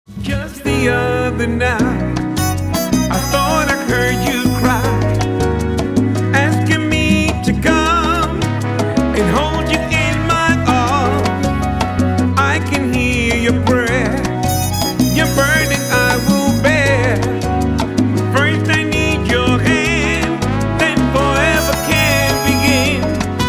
Just the other night, I thought I heard you cry, asking me to come and hold you in my arms. I can hear your prayer, your burden I will bear. First I need your hand, then forever can begin.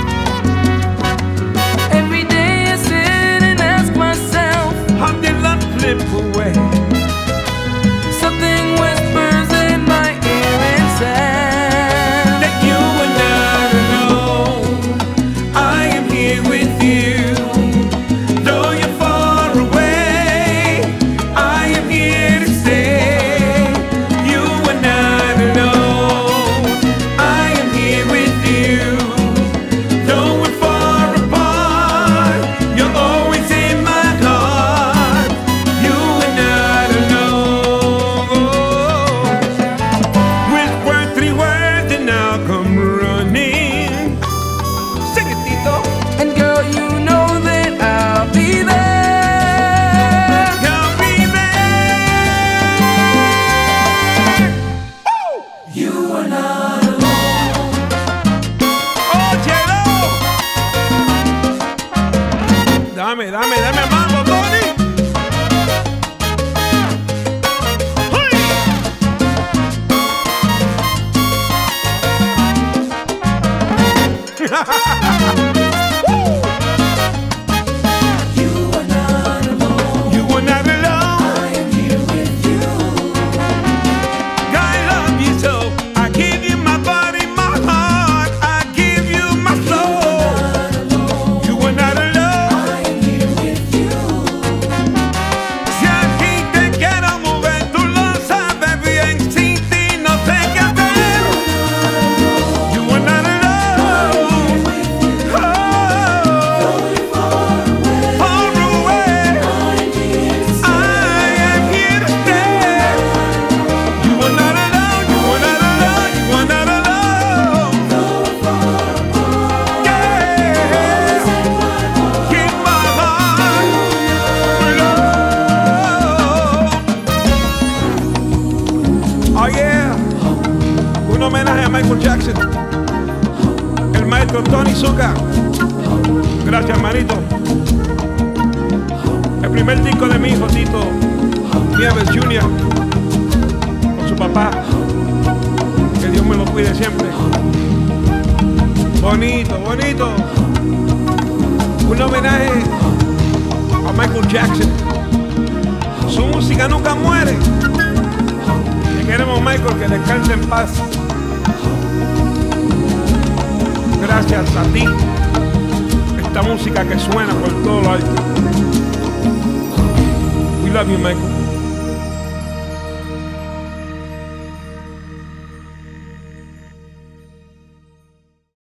Every day I sit and ask myself, how did love slip away? Something whispers in my ear and says that you are not alone. I am here with you. Though you're far away, I am here to stay. You are not alone. I am here with you. Though we're far apart, you're always in my heart. You are not alone. Whisper 3 words and I'll come running. Sing it, Tito. and girl, you know that I'll be there. I'll be there. Woo! You are not alone. Oh, Chelo. Dame mambo, Tony. You are not alone. You are not alone. I am here with you. God love you so. I give you my body, my heart. I give you my soul. You are not alone. I am here with you. Si aquí te quiero mover, tú lo sabes bien. Sin ti no sé qué hacer. You are not alone. Far away, I am here to stay. You are not alone. You are not alone. You are not alone. Yeah, keep my heart below. Oh yeah, un homenaje a Michael Jackson, el maestro Tony Zucca. Gracias, hermanito. El primer disco de mi hijo Tito Nieves Jr. con su papá. Que Dios me lo cuide siempre. Bonito, bonito. Un homenaje a Michael Jackson. Su música nunca muere. Te queremos, Michael, que descanse en paz. Gracias a ti. Esta música que suena por todo lo alto. We love you, Michael.